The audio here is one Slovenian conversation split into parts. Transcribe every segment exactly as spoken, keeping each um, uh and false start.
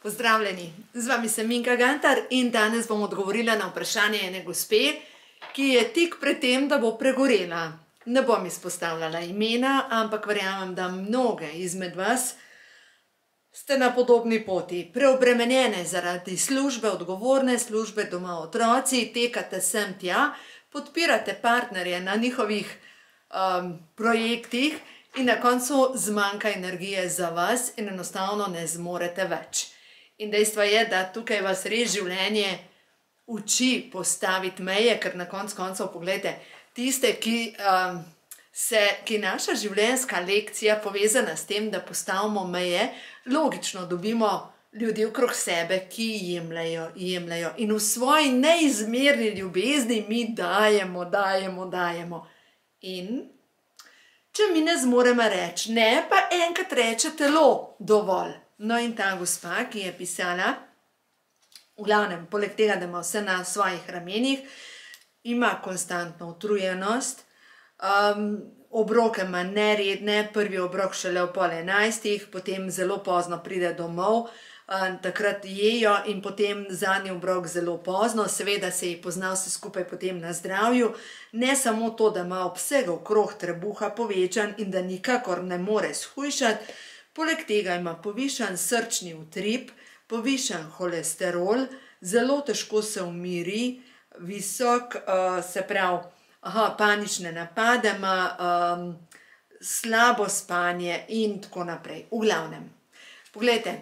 Pozdravljeni, z vami sem Minka Gantar in danes bom odgovorila na vprašanje ene gospe, ki je tik pred tem, da bo pregorela. Ne bom izpostavljala imena, ampak verjamem, da mnoge izmed vas ste na podobni poti. Preobremenjene zaradi službe, odgovorne službe, doma otroci, tekate sem tja, podpirate partnerje na njihovih um, projektih in na koncu zmanjka energije za vas in enostavno ne zmorete več. In dejstvo je, da tukaj vas res življenje uči postaviti meje, ker na koncu koncev, pogledajte, tiste, ki, um, se, ki naša življenjska lekcija povezana s tem, da postavimo meje, logično dobimo ljudi okrog sebe, ki jemljajo, jemljajo. In v svoji neizmerni ljubezni mi dajemo, dajemo, dajemo. In če mi ne zmoremo reči ne, pa enkrat reče telo dovolj. No in ta gospa, ki je pisala, v glavnem, poleg tega, da ima vse na svojih ramenih, ima konstantno utrujenost, um, obroke ima neredne, prvi obrok šele ob pol enajstih, potem zelo pozno pride domov, um, takrat jejo in potem zadnji obrok zelo pozno, seveda se ji pozna vse skupaj potem na zdravju, ne samo to, da ima obseg okrog trebuha povečan in da nikakor ne more shujšati, poleg tega ima povišan srčni utrip, povišan holesterol, zelo težko se umiri, visok, uh, se pravi, aha, panične napade ima, um, slabo spanje in tako naprej. V glavnem, poglejte,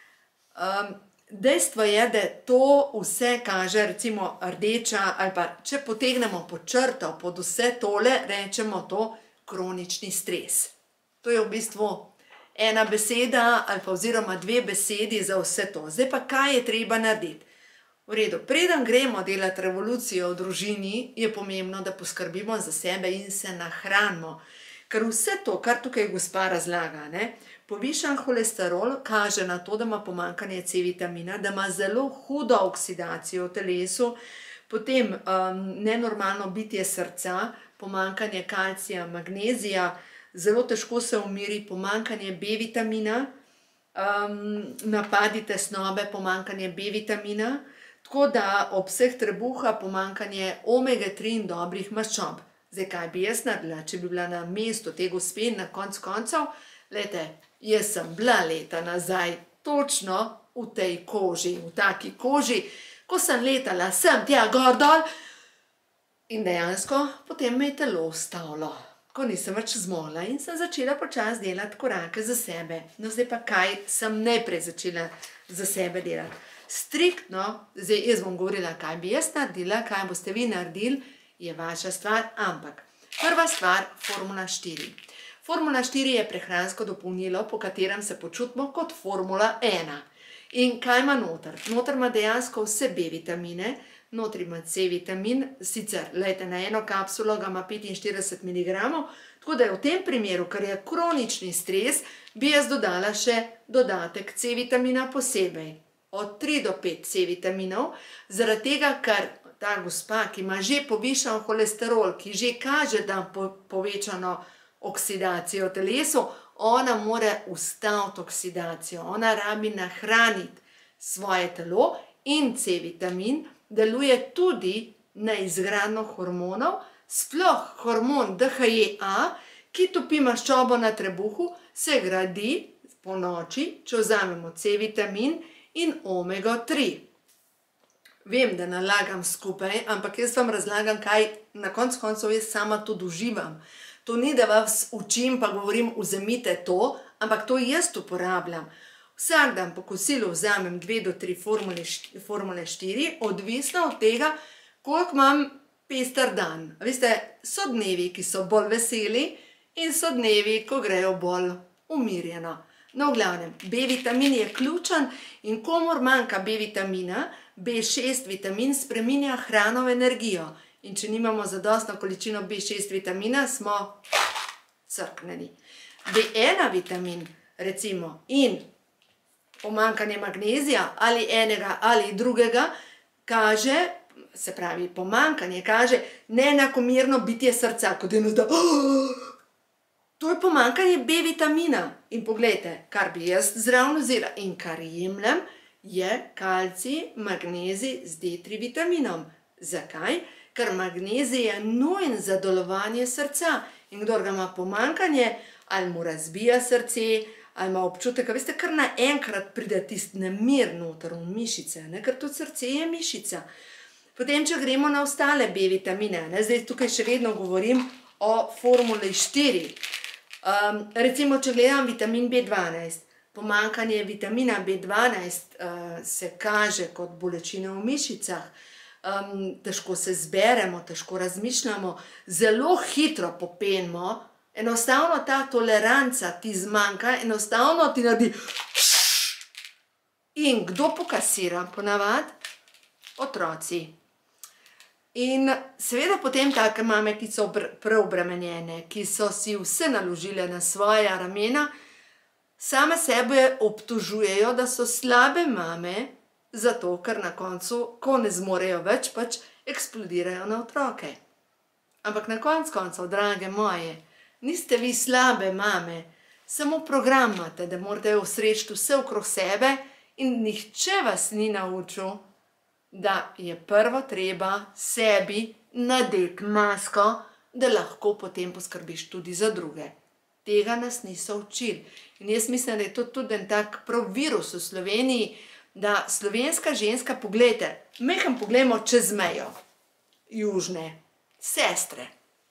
um, dejstvo je, da to vse kaže, recimo rdeča, ali pa če potegnemo pod črto, pod vse tole, rečemo to kronični stres. To je v bistvu ena beseda ali pa oziroma dve besedi za vse to. Zdaj pa, kaj je treba narediti? V redu, preden gremo delati revolucijo v družini, je pomembno, da poskrbimo za sebe in se nahranimo. Ker vse to, kar tukaj gospa razlaga, ne, povišan holesterol kaže na to, da ima pomanjkanje C vitamina, da ima zelo hudo oksidacijo v telesu, potem um, nenormalno bitje srca, pomanjkanje kalcija, magnezija, zelo težko se umiri pomanjkanje B vitamina, um, napadi tesnobe, pomanjkanje B vitamina, tako da obseg trebuha, pomanjkanje omega tri in dobrih maščob. Zdaj, kaj bi jaz naredila, če bi bila na mestu te gospe na koncu koncev? Glejte, jaz sem bila leta nazaj točno v tej koži, v taki koži, ko sem letala sem tja gor dol in dejansko potem me je telo ustavilo. Ko nisem več zmogla in sem začela počasi delati korake za sebe. No, zdaj pa kaj sem najprej začela za sebe delati? Striktno, zdaj jaz bom govorila, kaj bi jaz naredila, kaj boste vi naredili, je vaša stvar, ampak prva stvar, formula štiri. Formula štiri je prehransko dopolnilo, po katerem se počutimo kot formula ena. In kaj ima noter? Noter ima dejansko vse B vitamine, notri ima C vitamin, sicer, lejte, na eno kapsulo ga ima petinštirideset miligramov, tako da je v tem primeru, ker je kronični stres, bi jaz dodala še dodatek C vitamina posebej. Od tri do pet C vitaminov, zaradi tega, ker ta gospa, ki ima že povišan holesterol, ki že kaže, da po, povečano oksidacijo v telesu, ona mora ustaviti oksidacijo, ona rabi nahraniti svoje telo in C vitamin deluje tudi na izgradnjo hormonov, sploh hormon D H E A, ki topi maščobo na trebuhu, se gradi po noči, če vzamemo C vitamin in omega tri. Vem, da nalagam skupaj, ampak jaz vam razlagam, kaj na koncu koncev jaz sama to doživam. To ni, da vas učim, pa govorim, vzemite to, ampak to jaz uporabljam. Vsak dan po kosilu vzamem dve do tri formule štiri, odvisno od tega, koliko imam pester dan. Veste, so dnevi, ki so bolj veseli in so dnevi, ko grejo bolj umirjeno. No, v glavnem, B vitamin je ključen in komor manjka B vitamina, B šest vitamin spreminja hrano v energijo. In če nimamo zadostno količino B šest vitamina, smo crkneni. B ena vitamin, recimo, in pomanjkanje magnezija ali enega ali drugega, kaže, se pravi, pomanjkanje kaže neenakomerno bitje srca, kot eno zda, to je pomanjkanje B vitamina. In poglejte, kar bi jaz zraven vzela in kar jemljem, je kalcij, magnezij z D tri vitaminom. Zakaj? Ker magnezij je nujen za delovanje srca. In kdor ga ima pomanjkanje, ali mu razbija srce, ali ima občutek, veste, kar naenkrat pride tisti nemir noter v mišice, ne? Ker tudi srce je mišica. Potem, če gremo na ostale B vitamine, ne? Zdaj tukaj še vedno govorim o formuli štiri. Um, recimo, če gledam vitamin B dvanajst, pomanjkanje vitamina B dvanajst uh, se kaže kot bolečine v mišicah, um, težko se zberemo, težko razmišljamo, zelo hitro popenimo, enostavno ta toleranca ti zmanjka, enostavno ti naredi. In kdo pokasira ponavadi? Otroci. In seveda potem take mame, ki so preobremenjene, ki so si vse naložile na svoja ramena, same sebe obtožujejo, da so slabe mame, zato ker na koncu, ko ne zmorejo več, pač eksplodirajo na otroke. Ampak na koncu koncev, drage moje, niste vi slabe mame, samo program imate, da morate osrečiti vse okrog sebe in nihče vas ni naučil, da je prvo treba sebi nadeti masko, da lahko potem poskrbiš tudi za druge. Tega nas niso učili. In jaz mislim, da je to tudi en tak prav virus v Sloveniji, da slovenska ženska, poglejte, meham pogledamo čez mejo, južne, sestre,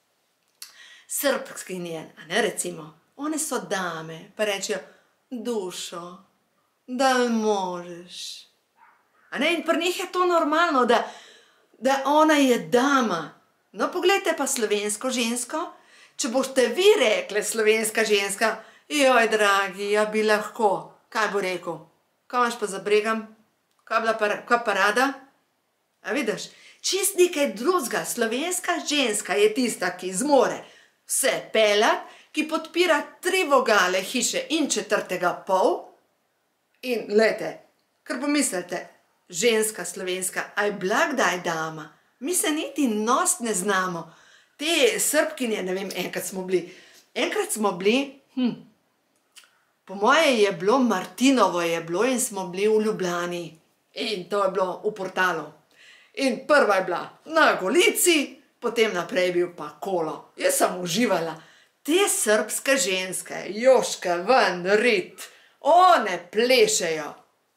srbskinje, a ne recimo, one so dame, pa rečejo, dušo, da me možeš. A ne, in pri njih je to normalno, da, da ona je dama. No, poglejte pa slovensko žensko, če boste vi rekli slovenska ženska, joj, dragi, ja bi lahko, kaj bo rekel? Kaj imaš pa za bregam? Kaj bila par, kaj parada? A vidiš, čist nekaj drugega, slovenska ženska je tista, ki zmore vse peljati, ki podpira tri vogale hiše in četrtega pol. In, glejte, kar pomislite, ženska slovenska, aj bila kdaj dama? Mi se niti nost ne znamo. Te Srbkinje, ne vem, enkrat smo bili, enkrat smo bili, hm, po moje je bilo, Martinovo je bilo in smo bili v Ljubljani. In to je bilo v Portalu. In prva je bila na Golici, potem naprej je bil pa kolo. Jaz sem uživala. Te srbske ženske, joške, ven, rit, one plešejo.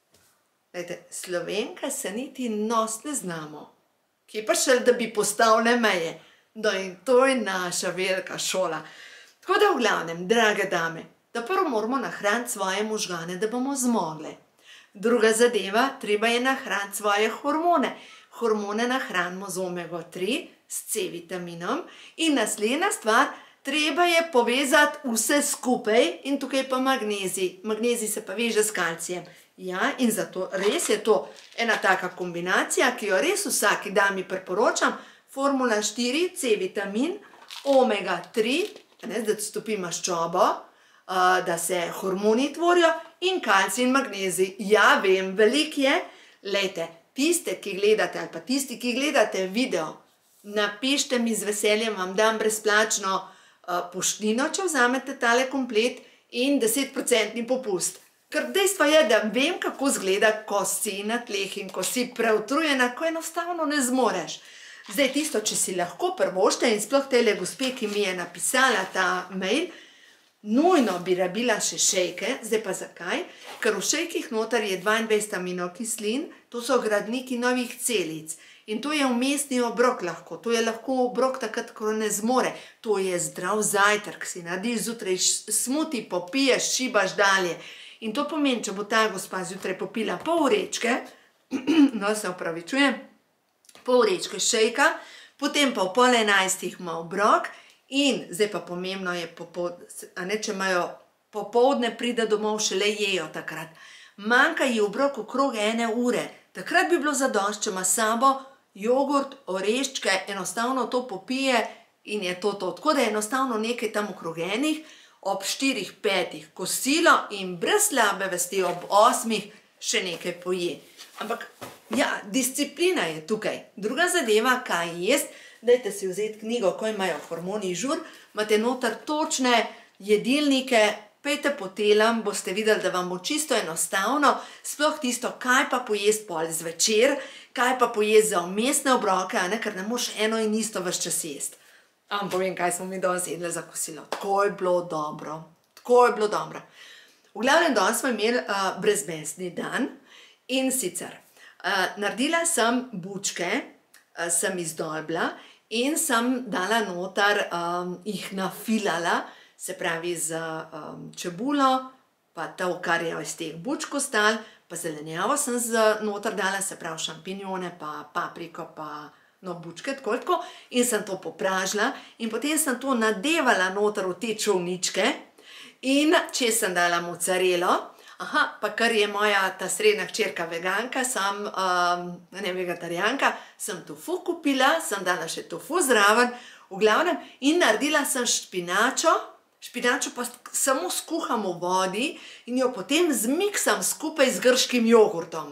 Lejte, Slovenke se niti nos ne znamo. Kje pa šel, da bi postavile meje? No in to je naša velika šola. Tako da v glavnem, drage dame, da prvo moramo nahraniti svoje možgane, da bomo zmogli. Druga zadeva, treba je nahraniti svoje hormone. Hormone nahranimo z omego tri, s C vitaminom in naslednja stvar, treba je povezati vse skupaj in tukaj pa magnezij. Magnezij se pa veže s kalcijem. Ja, in zato res je to ena taka kombinacija, ki jo res vsaki dami priporočam. Formula štiri, C vitamin, omega tri, da stopi maščobo, da se hormoni tvorijo in kalcij in magnezij. Ja, vem, velik je. Lejte, tiste, ki gledate ali pa tisti, ki gledate video, napište mi, z veseljem vam dam brezplačno poštnino, če vzamete tale komplet in desetprocentni popust. Ker dejstvo je, da vem, kako izgleda, ko si na tleh in ko si preutrujena, ko enostavno ne zmoreš. Zdaj tisto, če si lahko prvošte in sploh tele gospe, ki mi je napisala ta mail, nujno bi rabila še šejke. Zdaj pa zakaj? Ker v šejkih noter je dvaindvajset aminokislin, to so gradniki novih celic. In to je vmesni obrok lahko, to je lahko obrok takrat, ko ne zmore. To je zdrav zajtrk, si narediš zjutraj smuti, popiješ, šibaš dalje. In to pomeni, če bo ta gospa zjutraj popila pol vrečke, no se opravičujem, pol vrečke šejka, potem pa v pol enajstih ima obrok in zdaj pa pomembno je, a ne, če imajo popoldne, pride domov, šele jejo takrat. Manjka ji obrok okrog ene ure. Takrat bi bilo zadošč, če ima sabo jogurt, oreščke, enostavno to popije in je to to. Tako da je enostavno nekaj tam okrog enih, ob štirih, petih kosilo in brez slabe vesti ob osmih še nekaj poje. Ampak, ja, disciplina je tukaj. Druga zadeva, kaj jesti, dajte si vzeti knjigo, ko imajo hormoni žur, imate noter točne jedilnike, pejte po telem, boste videli, da vam bo čisto enostavno, sploh tisto, kaj pa pojesti pol zvečer, kaj pa pojesti za vmesne obroke, a ne, ker ne moš eno in isto ves čas jesti. Am povem, kaj smo mi danes jedli za kosilo. Tako je bilo dobro. Tako je bilo dobro. V glavnem, danes smo imeli uh, brezmesni dan in sicer uh, naredila sem bučke, uh, sem izdolbla in sem dala noter, um, jih nafilala, se pravi z um, čebulo, pa to, kar je iz teh bučk ostalo, pa zelenjavo sem z noter dala, se pravi šampinjone, pa papriko, pa no, bučke, tako tako, in sem to popražila in potem sem to nadevala noter v te čolničke in če sem dala mocarelo, aha, pa kar je moja ta srednja hčerka veganka, sem, um, ne vegetarijanka, sem tofu kupila, sem dala še tofu zraven, v glavnem, in naredila sem špinačo, špinačo pa samo skuham v vodi in jo potem zmiksam skupaj z grškim jogurtom.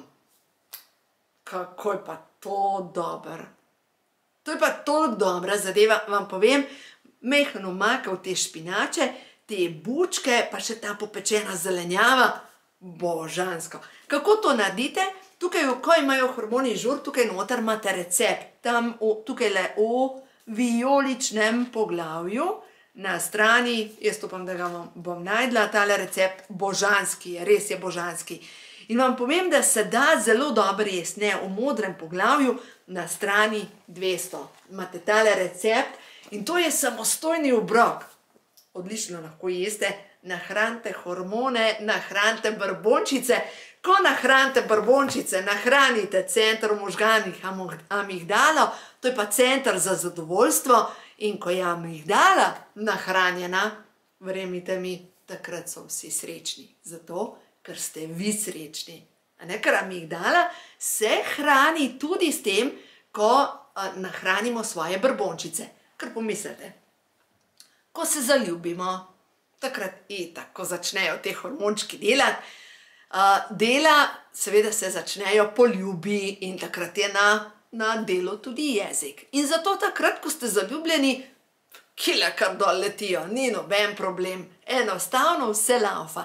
Kako je pa to dober. To je pa toliko dobra zadeva, vam povem, mehno maka v te špinače, te bučke, pa še ta popečena zelenjava, božansko. Kako to naredite? Tukaj, ko imajo hormoni žur, tukaj noter imate recept, tam tukaj le v vijoličnem poglavju, na strani, jaz upam, da ga bom najdla, tale recept, božanski je, res je božanski. In vam povem, da se da zelo dobro jesti, ne, v modrem poglavju, na strani dvesto. Imate tale recept in to je samostojni obrok. Odlično lahko jeste, nahranite hormone, nahranite brbončice. Ko nahranite brbončice, nahranite center v možganih amigdalo, to je pa center za zadovoljstvo, in ko je amigdala nahranjena, verjemite mi, takrat so vsi srečni. Zato, ker ste vi srečni. A ne, ker amigdala se hrani tudi s tem, ko a, nahranimo svoje brbončice. Kar pomislite, ko se zaljubimo, takrat itak, ko začnejo te hormončki delati, a, dela, seveda se začnejo poljubi in takrat je na na delu tudi jezik. In zato takrat, ko ste zaljubljeni, kile kar dol letijo, ni noben problem, enostavno vse laufa.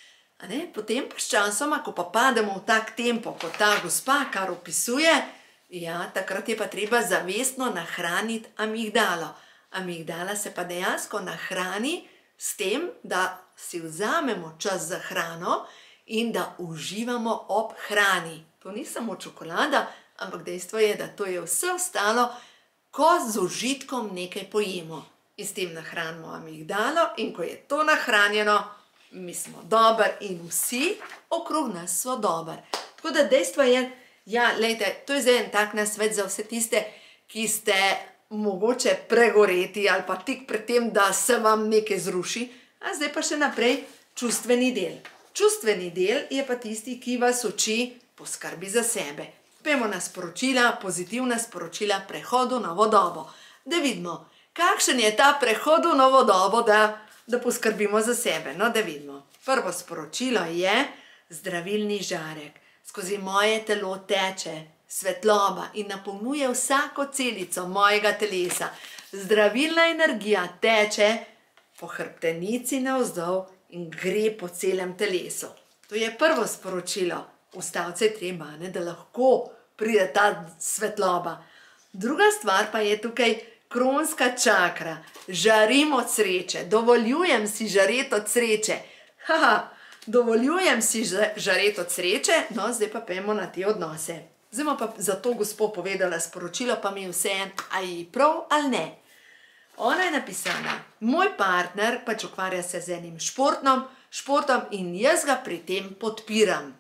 A ne? Potem pa s časoma, ko pa pademo v tak tempo, kot ta gospa, kar opisuje, ja, takrat je pa treba zavestno nahraniti amigdalo. Amigdala se pa dejansko nahrani s tem, da si vzamemo čas za hrano in da uživamo ob hrani. To ni samo čokolada, ampak dejstvo je, da to je vse ostalo, ko z užitkom nekaj pojemo. In s tem nahranimo amigdalo in ko je to nahranjeno, mi smo dober in vsi okrog nas so dober. Tako da dejstvo je, ja, lejte, to je zdaj en tak nasvet za vse tiste, ki ste mogoče pregoreti ali pa tik pred tem, da se vam nekaj zruši, a zdaj pa še naprej čustveni del. Čustveni del je pa tisti, ki vas uči poskrbi za sebe. Pejmo na sporočila, pozitivna sporočila prehodu v novo dobo. Da vidimo, kakšen je ta prehod v novo dobo, da, da poskrbimo za sebe. No, da vidimo. Prvo sporočilo je zdravilni žarek. Skozi moje telo teče svetloba in napolnjuje vsako celico mojega telesa. Zdravilna energija teče po hrbtenici navzdol in gre po celem telesu. To je prvo sporočilo. Ustavce je treba, ne, da lahko pride ta svetloba. Druga stvar pa je tukaj kronska čakra. Žarim od sreče, dovoljujem si žareti od sreče. Haha, dovoljujem si žareti od sreče, no, zdaj pa pejmo na te odnose. Zdaj pa za to gospo povedala sporočilo, pa mi je vseeno, ali ji prav ali ne. Ona je napisala, moj partner pač ukvarja se z enim športom, športom in jaz ga pri tem podpiram.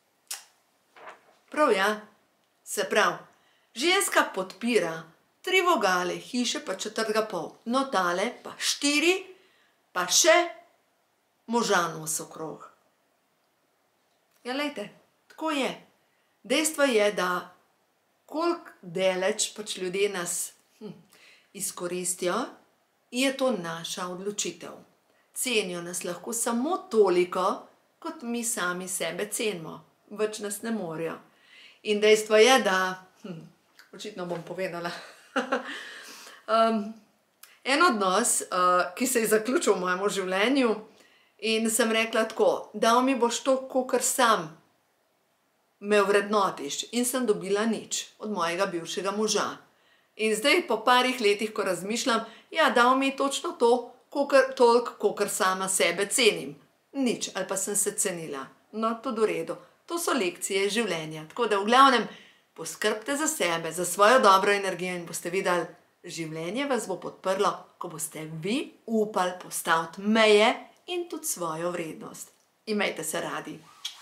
Prav, ja, se prav, ženska podpira tri vogale, hiše pa četrtega pol, no tale pa štiri, pa še možanus okrog. Ja, lejte, tako je. Dejstvo je, da koliko deleč pač ljudje nas hm, izkoristijo, je to naša odločitev. Cenijo nas lahko samo toliko, kot mi sami sebe cenimo. Več nas ne morejo. In dejstvo je, da, hm, očitno bom povedala, um, en odnos, uh, ki se je zaključil v mojem življenju, In sem rekla tako, dal mi boš to, kakor sam me vrednotiš. In sem dobila nič od mojega bivšega moža. In zdaj po parih letih, ko razmišljam, ja, dal mi točno to, toliko, kakor sama sebe cenim. Nič, ali pa sem se cenila. No, tudi v redu. To so lekcije življenja. Tako da v glavnem poskrbite za sebe, za svojo dobro energijo in boste videli, življenje vas bo podprlo, ko boste vi upali postaviti meje in tudi svojo vrednost. Imejte se radi.